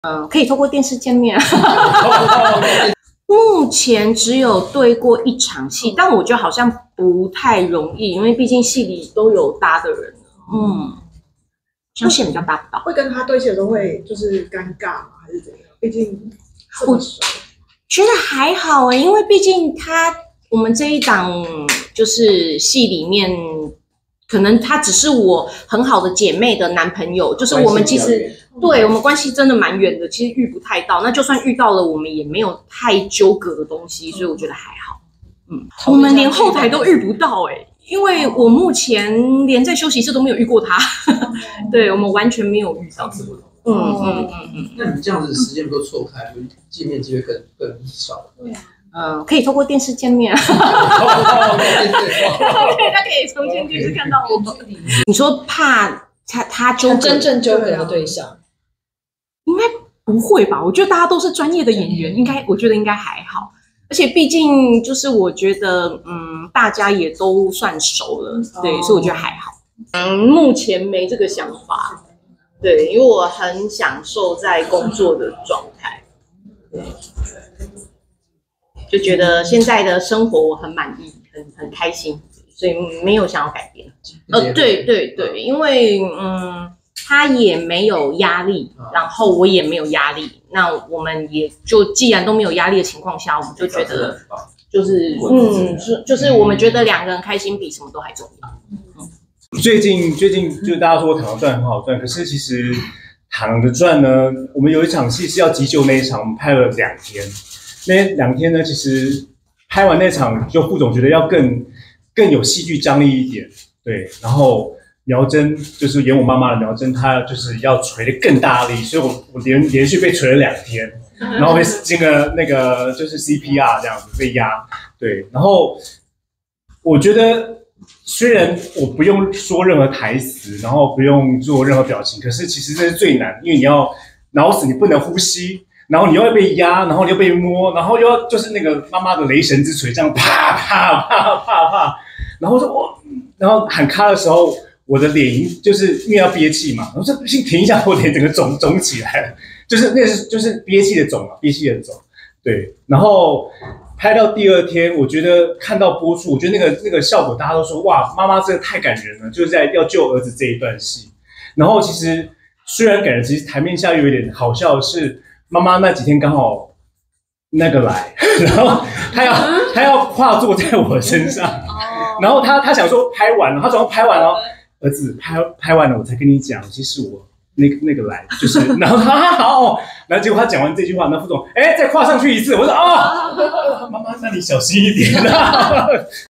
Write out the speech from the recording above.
可以透过电视见面。目前只有对过1场戏，但我觉得好像不太容易，因为毕竟戏里都有搭的人。像线比较搭不到。 会跟他对戏的时候会就是尴尬吗？还是怎样？毕竟我觉得还好欸，因为毕竟我们这一档就是戏里面。可能他只是我很好的姐妹的男朋友，就是我们其实对我们关系真的蛮远的，其实遇不太到。那就算遇到了，我们也没有太纠葛的东西，所以我觉得还好。我们连后台都遇不到因为我目前连在休息室都没有遇过他，对我们完全没有遇到。 那你这样子时间不够错开，见面机会更少。 对啊。 可以透过电视见面，他可以从前电视看到我。你说怕他真正纠葛的对象， 应该不会吧？我觉得大家都是专业的演员，我觉得应该还好。而且毕竟就是我觉得，大家也都算熟了，对，所以我觉得还好。目前没这个想法，对，因为我很享受在工作的状态，对。就觉得现在的生活我很满意，很开心，所以没有想要改变。对，因为他也没有压力，然后我也没有压力，那我们也就既然都没有压力的情况下，我们就觉得就是我们觉得2个人开心比什么都还重要。 最近就大家说《螳螂传》很好赚，可是其实《螳螂的传》呢，我们有一场戏是要急救那一场，我们拍了2天。那2天呢，其实拍完那场，就副总觉得要更有戏剧张力一点，对。然后苗真就是演我妈妈的苗真，她就是要捶得更大力，所以我连续被捶了2天，然后被进了那个就是 CPR 这样子被压，对。然后我觉得虽然我不用说任何台词，然后不用做任何表情，可是其实这是最难，因为你要脑死，你不能呼吸。然后你又要被压，然后你又被摸，然后又要就是那个妈妈的雷神之锤这样啪啪啪啪啪，然后然后喊咔的时候，我的脸就是因为要憋气嘛，我说不行，停一下，我脸整个肿起来了，就是就是憋气的肿啊，憋气的肿，对。然后拍到第2天，我觉得看到播出，我觉得那个效果大家都说哇，妈妈真的太感人了，就是在要救儿子这一段戏。然后其实虽然感人，其实台面下又有点好笑的是。妈妈那几天刚好那个来，然后她要跨坐在我身上，然后她想说拍完了，她总要拍完了，儿子拍完了我才跟你讲，其实我那个来就是，然后她好，然后结果她讲完这句话，那副总再跨上去一次，我说妈妈那你小心一点。